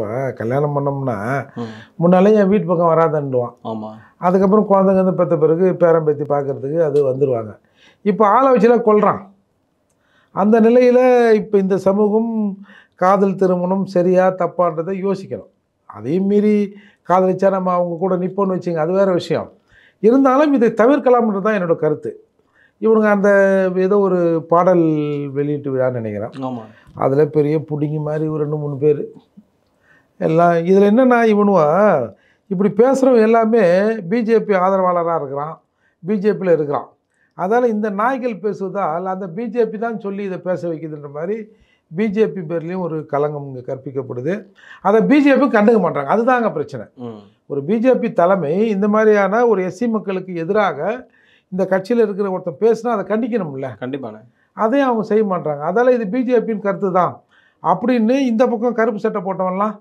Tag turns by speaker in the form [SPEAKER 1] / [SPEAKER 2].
[SPEAKER 1] இப்போ கல்யாணம் பண்ணோம்னா
[SPEAKER 2] ம்.
[SPEAKER 1] முன்னாலே என் வீட்டு பக்கம் வராதன்னுவான்.
[SPEAKER 2] ஆமா.
[SPEAKER 1] அதுக்கப்புறம் குழந்தைங்க வந்து பெற்ற பிறகு பேரன் பேத்தி பார்க்கறதுக்கு அது வந்துடுவாங்க. இப்போ ஆளை வச்சுலாம் கொல்றான். அந்த நிலையில் இப்போ இந்த சமூகம் காதல் திருமணம் சரியா தப்பான்றதை யோசிக்கணும். அதையும் மீறி காதலிச்சா நம்ம அவங்க கூட நிற்போம்னு வச்சுங்க, அது வேறு விஷயம். இருந்தாலும் இதை தவிர்க்கலாம்ன்றது தான் என்னோட கருத்து. இவனுங்க அந்த ஏதோ ஒரு பாடல் வெளியீட்டு விழான்னு நினைக்கிறேன்.
[SPEAKER 2] ஆமா.
[SPEAKER 1] அதில் பெரிய புடிங்கி மாதிரி ஒரு 2, 3 பேர் எல்லாம். இதில் என்னென்னா இவனுவா இப்படி பேசுகிறவன் எல்லாமே பிஜேபி ஆதரவாளராக இருக்கிறான், பிஜேபியில் இருக்கிறான். அதால் இந்த நாய்கள் பேசுவதால் அந்த பிஜேபி தான் சொல்லி இதை பேச வைக்குதுன்ற மாதிரி பிஜேபி பேர்லேயும் ஒரு களங்கம் இங்கே கற்பிக்கப்படுது. அதை பிஜேபியும் கண்டுக்க மாட்டாங்க. அதுதாங்க பிரச்சனை. ஒரு பிஜேபி தலைமை இந்த மாதிரியான ஒரு எஸ்சி மக்களுக்கு எதிராக இந்த கட்சியில் இருக்கிற ஒருத்தன் பேசுனா அதை கண்டிக்கணும்ல.
[SPEAKER 2] கண்டிப்பாண்ணே.
[SPEAKER 1] அதையும் அவங்க செய்ய மாட்டாங்க. அதால் இது பிஜேபியின் கருத்து தான் அப்படின்னு இந்த பக்கம் கருப்பு சட்டை போட்டவன்லாம்